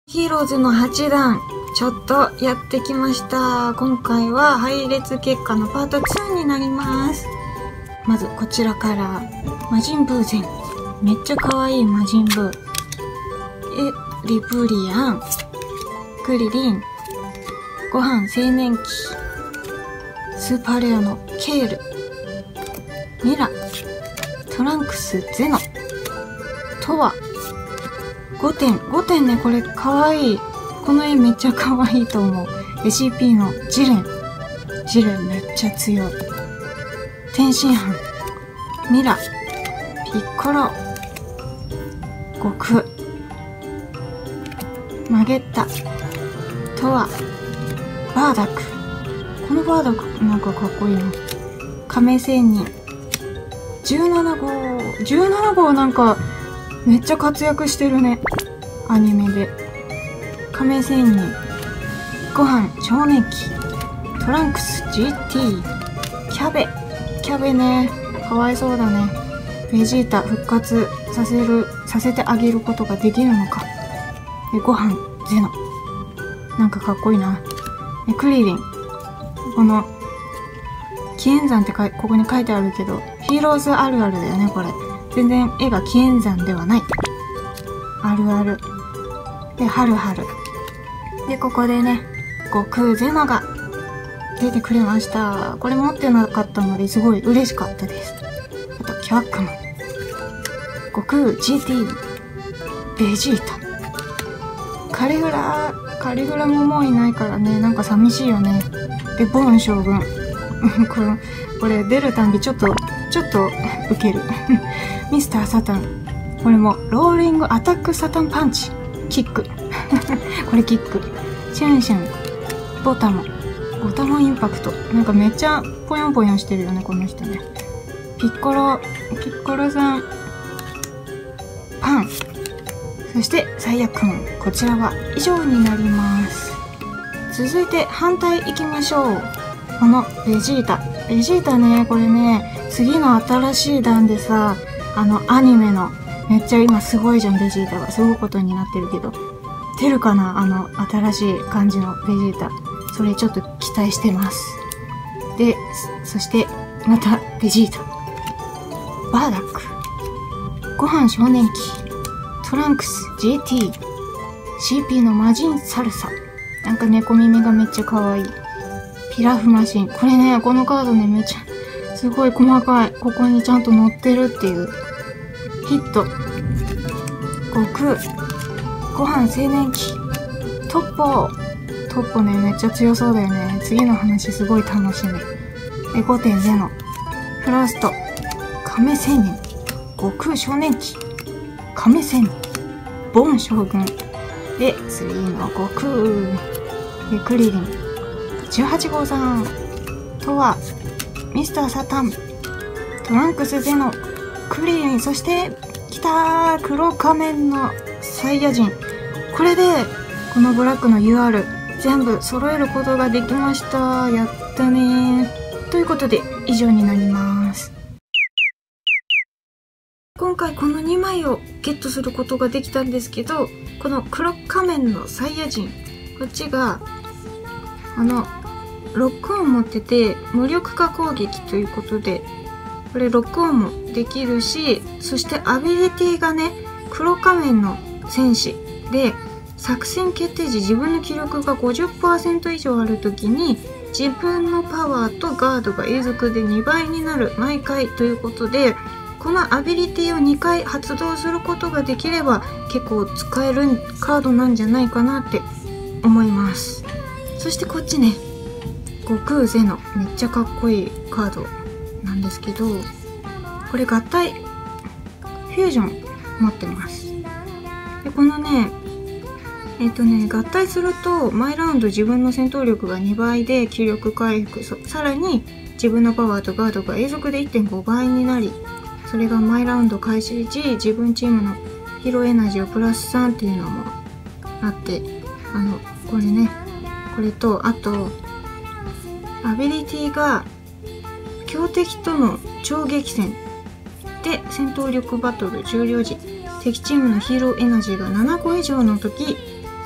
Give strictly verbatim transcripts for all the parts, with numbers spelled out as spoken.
ヒーローズのはちだん、ちょっとやってきました。今回は配列結果のパートツーになります。まずこちらから、魔人ブーゼン。めっちゃ可愛い魔人ブー。え、リブリアン、クリリン、ご飯青年期、スーパーレアのケール、ミラ、トランクスゼノ、トワ、ごてん、ごてんね、これかわいい。この絵めっちゃかわいいと思う。エスシーピー のジレン。ジレンめっちゃ強い。天津飯。ミラ。ピッコロ。悟空。マゲッタ。トワ。バーダック。このバーダックなんかかっこいいな。亀仙人。じゅうななごう。じゅうななごうなんかめっちゃ活躍してるね。アニメで。亀仙人。ご飯少年期。トランクス ジーティー。キャベ。キャベね。かわいそうだね。ベジータ復活させる、させてあげることができるのか。で、ご飯ゼノ。なんかかっこいいな。で、クリリン。この、紀元山ってかいここに書いてあるけど、ヒーローズあるあるだよね、これ。全然絵が紀元山ではない。あるある。で、はるはる。で、ここでね、悟空ゼノが出てくれました。これ持ってなかったのですごい嬉しかったです。あと、キャックマン。悟空 ジーティー。ベジータ。カリフラ、カリフラももういないからね、なんか寂しいよね。で、ボーン将軍。これ、これ出るたんびちょっと、ちょっとウケる。ミスターサタン。これも、ローリングアタックサタンパンチ。キック。これキック。シュンシュン。ボタモン。ボタモンインパクト。なんかめっちゃポヨンポヨンしてるよね、この人ね。ピッコロ、ピッコロさん。パン。そして最悪マン。こちらは以上になります。続いて反対行きましょう。このベジータ。ベジータね、これね、次の新しい段でさ、あのアニメの、めっちゃ今すごいじゃん、ベジータが。すごいことになってるけど。出るかな、あの新しい感じのベジータ。それちょっと期待してます。で、そしてまたベジータ。バーダック。ご飯少年期。トランクス ジーティー。シーピー の魔人サルサ。なんか猫耳がめっちゃ可愛い。ピラフマシン。これね、このカードね、めっちゃ、すごい細かい。ここにちゃんと載ってるっていう。ヒット。悟空。ご飯青年期。トッポー。トッポね、めっちゃ強そうだよね。次の話すごい楽しみ。で、ごてんゼノ。フロスト。亀仙人。悟空少年期。亀仙人。ボン将軍。で、スリーの悟空。で、クリリン。じゅうはちごうさん。トワ。ミスターサタン。トランクスゼノ。クリリン。そして、来たー、黒仮面のサイヤ人。これで、このブラックの ユーアール、全部揃えることができました。やったねー。ということで、以上になります。今回このにまいをゲットすることができたんですけど、この黒仮面のサイヤ人、こっちが、あの、ロックオン持ってて、無力化攻撃ということで、これロックオンもできるし、そしてアビリティがね、黒仮面の戦士で、作戦決定時自分の気力が ごじゅっパーセント 以上あるときに、自分のパワーとガードが永続でにばいになる毎回ということで、このアビリティをにかい発動することができれば結構使えるカードなんじゃないかなって思います。そしてこっちね、悟空ゼノ、めっちゃかっこいいカードなんですけど、これ合体フュージョン持ってます。で、このね、えっとね、合体すると毎ラウンド自分の戦闘力がにばいで気力回復、さらに自分のパワーとガードが永続で いってんごばいになり、それが毎ラウンド開始時自分チームのヒーローエナジーをプラスさんっていうのもあって、あのこれね、これとあとアビリティが強敵との超激戦で戦闘力バトル終了時、敵チームのヒーローエナジーがななこ以上の時、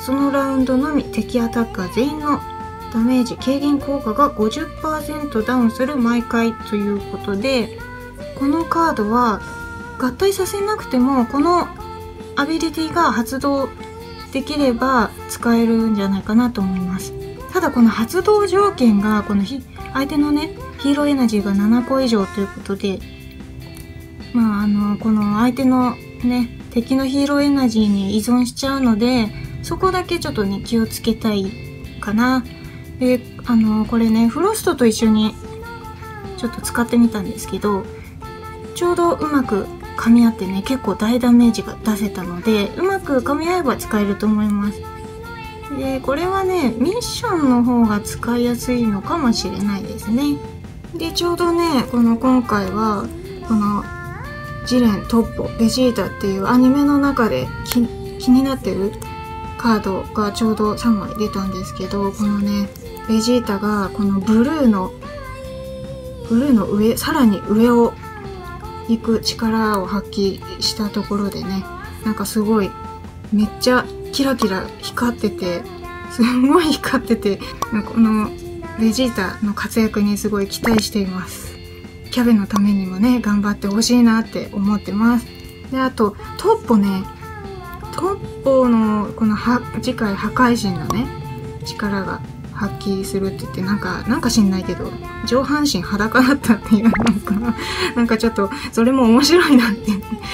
そのラウンドのみ敵アタッカー全員のダメージ軽減効果が ごじゅっパーセント ダウンする毎回ということで、このカードは合体させなくてもこのアビリティが発動できれば使えるんじゃないかなと思います。ただこの発動条件がこの相手のねヒーローエナジーがななこ以上ということで、まああのこの相手のね敵のヒーローエナジーに依存しちゃうので、そこだけちょっとね気をつけたいかな。であのこれねフロストと一緒にちょっと使ってみたんですけど、ちょうどうまく噛み合ってね結構大ダメージが出せたので、うまく噛み合えば使えると思います。でこれはねミッションの方が使いやすいのかもしれないですね。でちょうどねこの今回はこのジレン、トッポ、ベジータっていうアニメの中で気になってるカードがちょうどさんまい出たんですけど、このねベジータがこのブルーのブルーの上、さらに上を行く力を発揮したところでね、なんかすごいめっちゃキラキラ光ってて、すごい光ってて、このベジータの活躍にすごい期待しています。キャベのためにもね頑張ってほしいなって思ってます。であとトッポね、トッポのこのは次回破壊神のね力が発揮するって言って、なんかなんか知んないけど上半身裸だったっていうのかなんかちょっとそれも面白いなって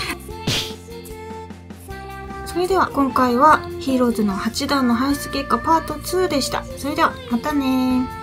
それでは今回はヒーローズのはちだんの排出結果パートツーでした。それではまたねー。